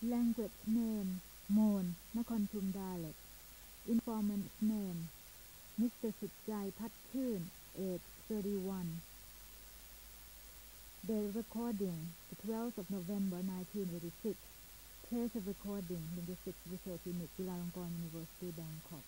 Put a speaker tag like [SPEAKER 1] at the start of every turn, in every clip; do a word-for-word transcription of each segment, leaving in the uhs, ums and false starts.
[SPEAKER 1] Language name Mon Nakhon Chum dialect Informant name Mister Suchai Patchun age thirty-one The recording the twelfth of November nineteen eighty-six Place of recording Linguistics Research Unit Chulalongkorn University Bangkok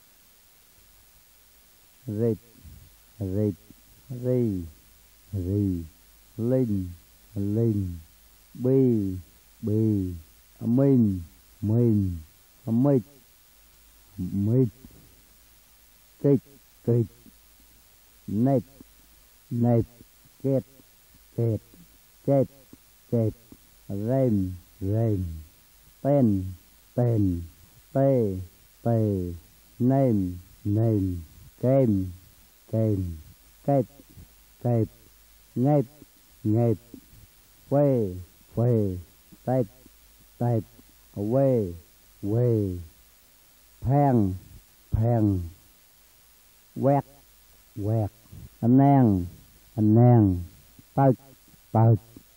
[SPEAKER 2] Rít Rít Ri Ri Linh Linh Bi Bi Minh Minh Mít Mít Kích Kích Nết Nết Kết Kết Kết Kết Rêm Rêm Tên Tên Tê Tê Nêm Nêm Kêm Kêm Kết Kết Nghếp Nghếp Phê Phê Tết Tết Quê Quê Phèn Phèn Quét Quét Anh nang Anh nang Tật Tật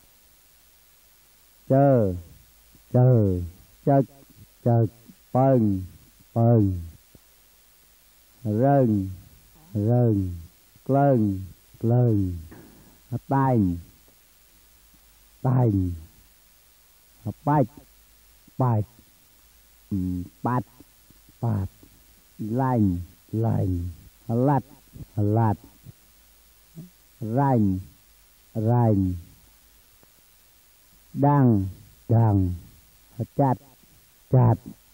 [SPEAKER 2] Chơ Chơ Chất Chất Pơn Pơn Rơn Rơn Lơn Lơn Tành Tành Bạch Bạch Bạch Bạch Lành Lành Lạch Lạch Rành Rành Đăng Đăng Chặt Chặt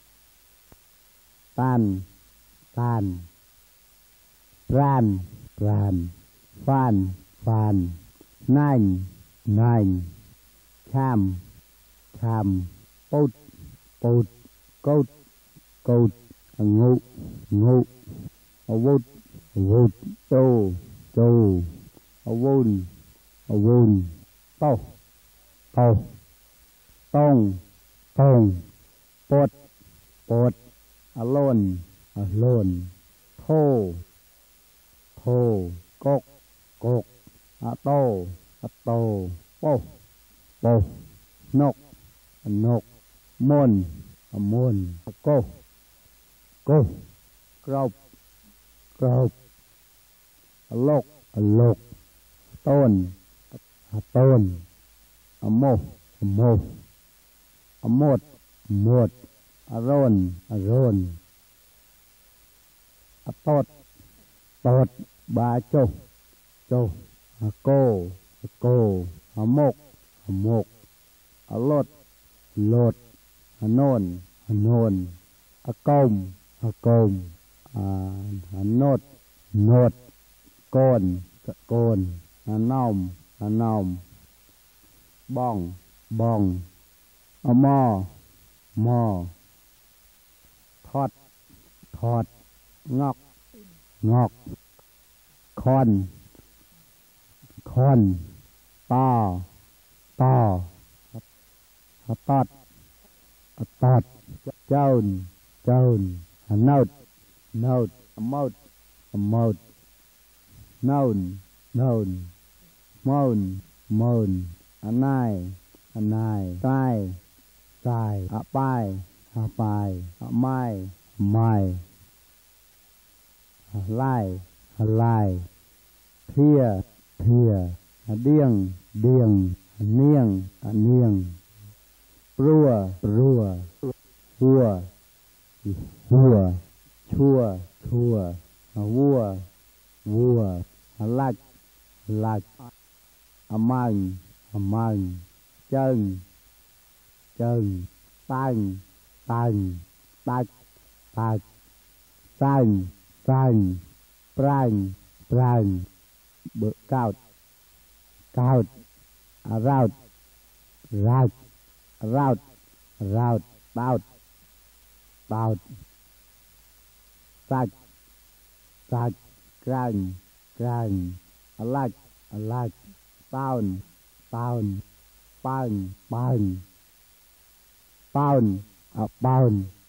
[SPEAKER 2] Tan Tan Ran Ran Phan Phan Nành Nành Cham Cham Bút Bút Cốt Cốt Ngụ Ngụ Vút Vút Tô Tô Vun Vun Tô Tô Tông Tông Bột Bột Lôn Lôn Thô Thô Cốc Cốc Tô Tô Bô Bô Nốc Nốc Môn Môn Cô Cô Crop Crop Lốc Lốc Tôn Tôn Mô Mô Một Một Rôn Rôn Tốt Tốt Ba Chô Chô Cô Cô Mốc Mốc Lột Lột Nôn Nôn Công Công Nốt Nốt Côn Côn Nông Nông Bong Bong Mò Mò Thọt Thọt Ngọc Ngọc Con Con To To Tọt Tọt Chôn Chôn Nốt Nốt Mốt Mốt Nôn Nôn Môn Môn Nai Nai Tai Tai Pai Pai Mai Mai Lai Lai Thia Thia Điêng Điêng Niêng Niêng Rùa Rùa Hùa Hùa Chua Chua Vua Vua Lạch Lạch Măng Măng Chân Chân Tanh Tanh Tạch Tạch Xanh Xanh Prang Prang Bự Cao Cao Rout Rout Rout Rout Bout Bout Sạch Sạch Crang Crang Lạch Lạch Pound Pound Pound Pound Pound Pound